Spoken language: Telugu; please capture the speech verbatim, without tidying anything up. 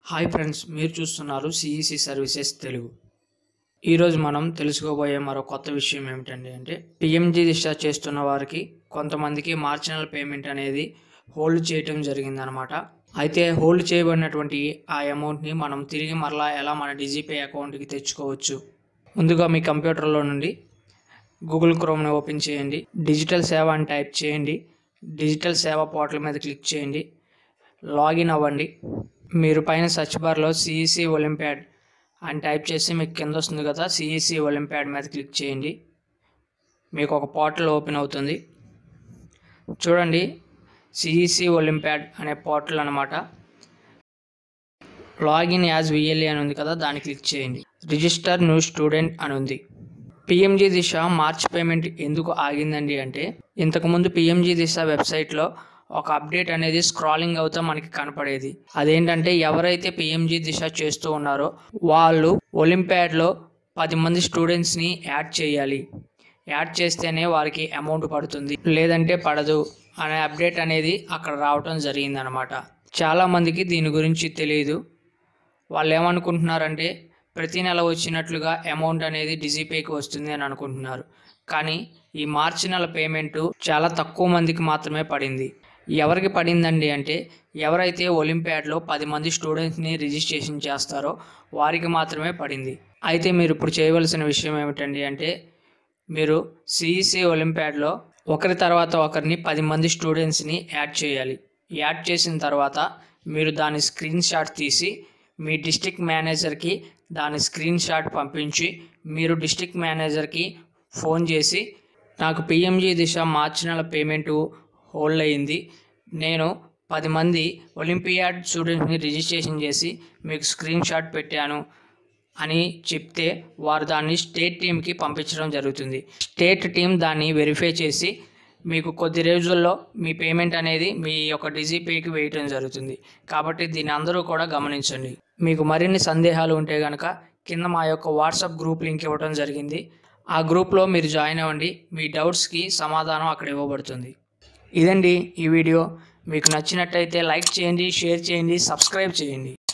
హాయ్ ఫ్రెండ్స్, మీరు చూస్తున్నారు సిఈసి సర్వీసెస్ తెలుగు. ఈరోజు మనం తెలుసుకోబోయే మరో కొత్త విషయం ఏమిటండి అంటే పిఎంజీ దిశ చేస్తున్న వారికి కొంతమందికి మార్చి నెల పేమెంట్ అనేది హోల్డ్ చేయటం జరిగిందనమాట. అయితే హోల్డ్ చేయబడినటువంటి ఆ అమౌంట్ని మనం తిరిగి మరలా ఎలా మన డిజిపే అకౌంట్కి తెచ్చుకోవచ్చు. ముందుగా మీ కంప్యూటర్లో నుండి గూగుల్ క్రోమ్ని ఓపెన్ చేయండి. డిజిటల్ సేవ అని టైప్ చేయండి. డిజిటల్ సేవ పోర్టల్ మీద క్లిక్ చేయండి. లాగిన్ అవ్వండి. మీరు పైన సెర్చ్ బార్లో సిఈసి ఒలింపియాడ్ అని టైప్ చేసి మీకు కింద వస్తుంది కదా, సిఈసి ఒలింపియాడ్ మీద క్లిక్ చేయండి. మీకు ఒక పోర్టల్ ఓపెన్ అవుతుంది. చూడండి, సిఈసి ఒలింపియాడ్ అనే పోర్టల్ అనమాట. లాగిన్ యాజ్ విఎల్ఏ అని ఉంది కదా, దాన్ని క్లిక్ చేయండి. రిజిస్టర్ న్యూ స్టూడెంట్ అని ఉంది. పిఎంజీ దిశ మార్చ్ పేమెంట్ ఎందుకు ఆగిందండి అంటే ఇంతకుముందు పిఎంజీ దిశ వెబ్సైట్లో ఒక అప్డేట్ అనేది స్క్రాలింగ్ అవుతా మనకి కనపడేది. అదేంటంటే ఎవరైతే పిఎంజీ దిశ చేస్తూ ఉన్నారో వాళ్ళు ఒలింపియాడ్లో పది మంది స్టూడెంట్స్ని యాడ్ చేయాలి. యాడ్ చేస్తేనే వారికి అమౌంట్ పడుతుంది, లేదంటే పడదు అనే అప్డేట్ అనేది అక్కడ రావటం జరిగిందనమాట. చాలామందికి దీని గురించి తెలియదు. వాళ్ళు ఏమనుకుంటున్నారంటే ప్రతి నెల వచ్చినట్లుగా అమౌంట్ అనేది డిజిపేకి వస్తుంది అని అనుకుంటున్నారు. కానీ ఈ మార్చి నెల పేమెంటు చాలా తక్కువ మందికి మాత్రమే పడింది. ఎవరికి పడిందండి అంటే ఎవరైతే ఒలింపియాడ్లో పది మంది స్టూడెంట్స్ని రిజిస్ట్రేషన్ చేస్తారో వారికి మాత్రమే పడింది. అయితే మీరు ఇప్పుడు చేయవలసిన విషయం ఏమిటండి అంటే మీరు సిఈసి ఒలింపియాడ్లో ఒకరి తర్వాత ఒకరిని పది మంది స్టూడెంట్స్ని యాడ్ చేయాలి. యాడ్ చేసిన తర్వాత మీరు దాని స్క్రీన్ షాట్ తీసి మీ డిస్ట్రిక్ట్ మేనేజర్కి దాని స్క్రీన్ షాట్ పంపించి మీరు డిస్ట్రిక్ట్ మేనేజర్కి ఫోన్ చేసి నాకు పిఎంజీ దిశ మార్చి నెల పేమెంటు హోల్డ్ అయ్యింది, నేను పది మంది ఒలింపియాడ్ స్టూడెంట్స్ని రిజిస్ట్రేషన్ చేసి మీకు స్క్రీన్ షాట్ పెట్టాను అని చెప్తే వారు దాన్ని స్టేట్ టీమ్కి పంపించడం జరుగుతుంది. స్టేట్ టీం దాన్ని వెరిఫై చేసి మీకు కొద్ది రోజుల్లో మీ పేమెంట్ అనేది మీ యొక్క డిజిపేకి వేయటం జరుగుతుంది. కాబట్టి దీన్ని అందరూ కూడా గమనించండి. మీకు మరిన్ని సందేహాలు ఉంటే కనుక కింద మా యొక్క వాట్సాప్ గ్రూప్ లింక్ ఇవ్వడం జరిగింది. ఆ గ్రూప్లో మీరు జాయిన్ అవ్వండి. మీ డౌట్స్కి సమాధానం అక్కడ ఇవ్వబడుతుంది. ఇదండి ఈ వీడియో. మీకు నచ్చినట్టయితే లైక్ చేయండి, షేర్ చేయండి, సబ్స్క్రైబ్ చేయండి.